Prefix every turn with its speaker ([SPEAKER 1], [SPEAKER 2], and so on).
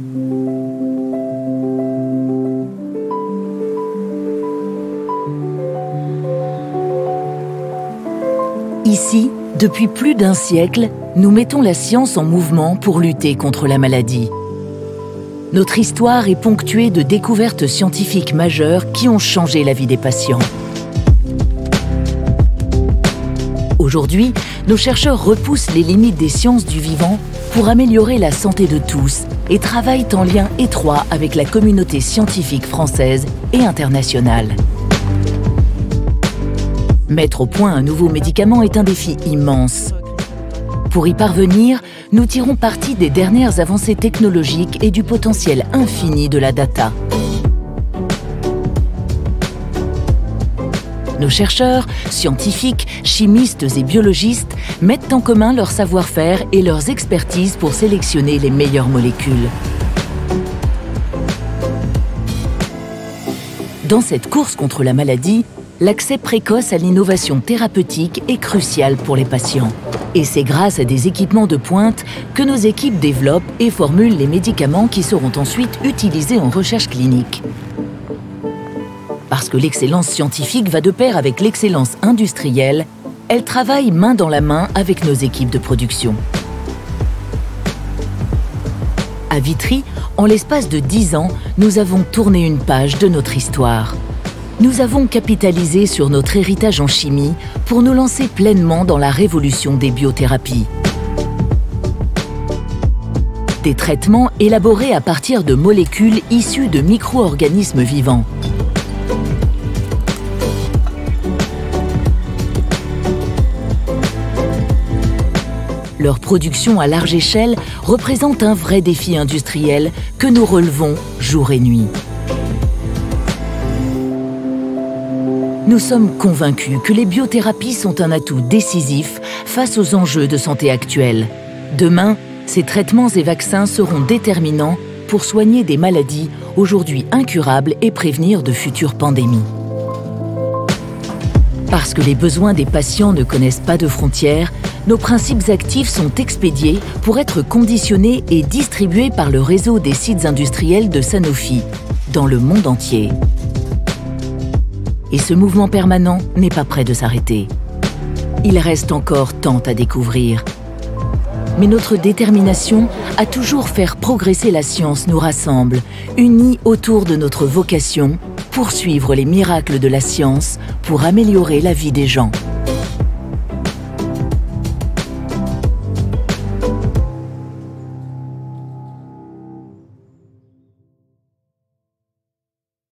[SPEAKER 1] Ici, depuis plus d'un siècle, nous mettons la science en mouvement pour lutter contre la maladie. Notre histoire est ponctuée de découvertes scientifiques majeures qui ont changé la vie des patients. Aujourd'hui, nos chercheurs repoussent les limites des sciences du vivant pour améliorer la santé de tous et travaillent en lien étroit avec la communauté scientifique française et internationale. Mettre au point un nouveau médicament est un défi immense. Pour y parvenir, nous tirons parti des dernières avancées technologiques et du potentiel infini de la data. Nos chercheurs, scientifiques, chimistes et biologistes mettent en commun leur savoir-faire et leurs expertises pour sélectionner les meilleures molécules. Dans cette course contre la maladie, l'accès précoce à l'innovation thérapeutique est crucial pour les patients. Et c'est grâce à des équipements de pointe que nos équipes développent et formulent les médicaments qui seront ensuite utilisés en recherche clinique. Parce que l'excellence scientifique va de pair avec l'excellence industrielle, elle travaille main dans la main avec nos équipes de production. À Vitry, en l'espace de 10 ans, nous avons tourné une page de notre histoire. Nous avons capitalisé sur notre héritage en chimie pour nous lancer pleinement dans la révolution des biothérapies. Des traitements élaborés à partir de molécules issues de micro-organismes vivants. Leur production à large échelle représente un vrai défi industriel que nous relevons jour et nuit. Nous sommes convaincus que les biothérapies sont un atout décisif face aux enjeux de santé actuels. Demain, ces traitements et vaccins seront déterminants pour soigner des maladies aujourd'hui incurables et prévenir de futures pandémies. Parce que les besoins des patients ne connaissent pas de frontières, nos principes actifs sont expédiés pour être conditionnés et distribués par le réseau des sites industriels de Sanofi, dans le monde entier. Et ce mouvement permanent n'est pas près de s'arrêter. Il reste encore tant à découvrir. Mais notre détermination à toujours faire progresser la science nous rassemble, unis autour de notre vocation, poursuivre les miracles de la science pour améliorer la vie des gens.